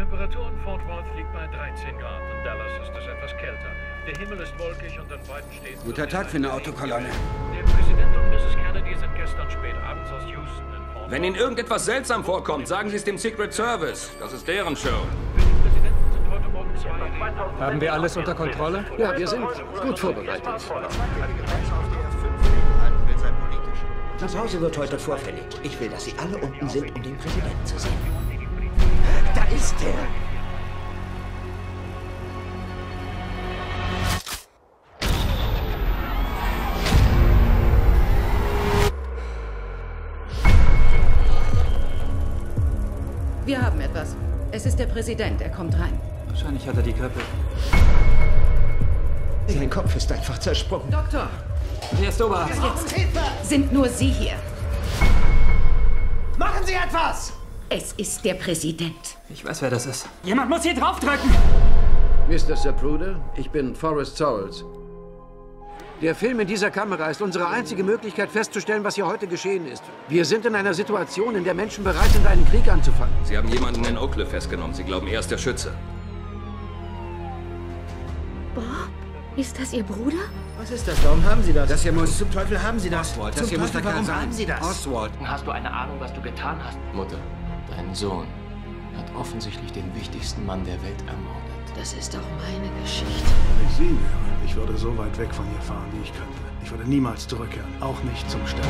Temperatur in Fort Worth liegt bei 13 Grad. In Dallas ist es etwas kälter. Der Himmel ist wolkig und an beiden Städten... Guter Tag für eine Autokolonne. Der Präsident und Mrs. Kennedy sind gestern spät abends aus Houston in Fort Worth. Wenn Ihnen irgendetwas seltsam vorkommt, sagen Sie es dem Secret Service. Das ist deren Show. Für den Präsidenten sind heute Morgen 2 Reden. Haben wir alles unter Kontrolle? Ja, wir sind gut vorbereitet. Das Haus wird heute vorfällig. Ich will, dass Sie alle unten sind, um den Präsidenten zu sehen. Da ist er! Wir haben etwas. Es ist der Präsident. Er kommt rein. Wahrscheinlich hat er die Grippe. Sein Kopf ist einfach zersprungen. Doktor, Hier ist Oberarzt. jetzt sind nur Sie hier. Machen Sie etwas! Es ist der Präsident. Ich weiß, wer das ist. Jemand muss hier draufdrücken! Mr. Zapruder, ich bin Forrest Sorrells. Der Film in dieser Kamera ist unsere einzige Möglichkeit festzustellen, was hier heute geschehen ist. Wir sind in einer Situation, in der Menschen bereit sind, einen Krieg anzufangen. Sie haben jemanden in Oak Cliff festgenommen. Sie glauben, er ist der Schütze. Bob? Ist das Ihr Bruder? Was ist das? Warum haben Sie das? Das hier muss... Zum Teufel haben Sie das? Oswald, das hier muss der Kerl sein. Warum haben Sie das? Oswald. Hast du eine Ahnung, was du getan hast? Mutter, dein Sohn hat offensichtlich den wichtigsten Mann der Welt ermordet. Das ist doch meine Geschichte. Wenn ich Sie wäre, ich würde so weit weg von hier fahren, wie ich könnte. Ich würde niemals zurückkehren, auch nicht zum Sterben.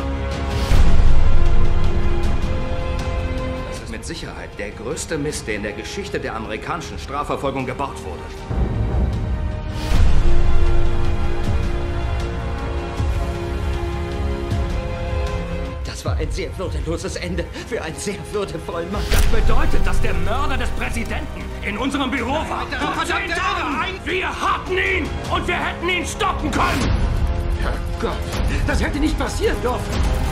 Das ist mit Sicherheit der größte Mist, der in der Geschichte der amerikanischen Strafverfolgung gebaut wurde. Das war ein sehr würdeloses Ende für einen sehr würdevollen Mann. Das bedeutet, dass der Mörder des Präsidenten in unserem Büro war. Vor 10 Tagen! Wir hatten ihn und wir hätten ihn stoppen können! Herrgott, das hätte nicht passieren dürfen.